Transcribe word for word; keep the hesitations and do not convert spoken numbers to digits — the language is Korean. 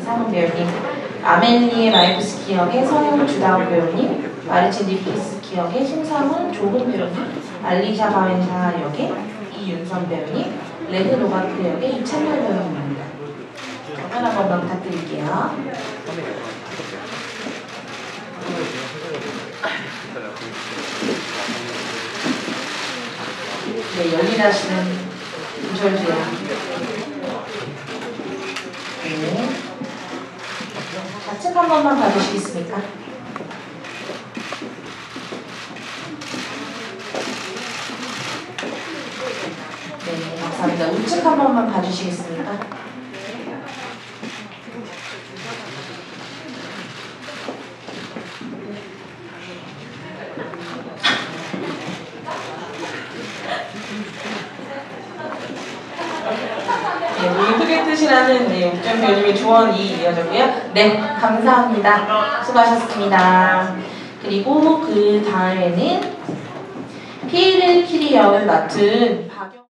이상훈 배우님, 아멜리에 마이프스키 역의 서영 주다운 배우님, 마르친 니피스키 역의 심사문 조훈 배우님, 알리샤 바웬샤 역의 이윤선 배우님, 레드 로바트 역의 이찬열 배우님입니다. 정말 한 번만 부탁드릴게요. 네, 열일하시는 조절주야. 네. 좌측 한 번만 봐주시겠습니까? 네, 감사합니다. 우측 한 번만 봐주시겠습니까? 네, 우리 크게 뜻이라는 네, 옥점 배우님의 조언이 이어졌고요. 네, 감사합니다. 수고하셨습니다. 그리고 그 다음에는 피에르 키리 역을 맡은 박영